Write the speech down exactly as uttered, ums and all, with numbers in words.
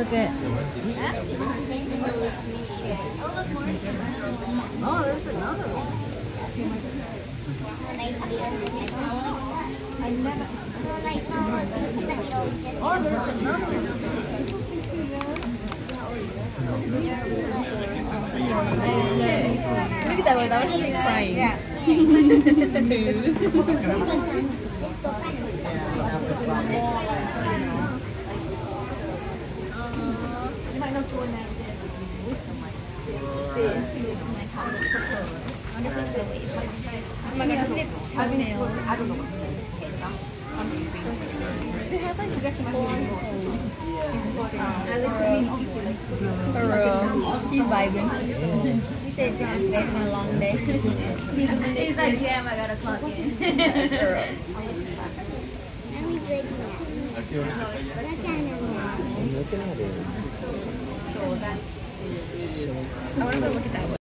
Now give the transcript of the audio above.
it. Oh, there's another one. Oh, there's another one. Look at that one. That one has like crying. Yeah. Oh my god, look at its toenails. I don't know. They have like full on toes. For real. He's vibing. He said today's my long day. He's like, damn, I gotta clock in. For real. I want to go look at that one.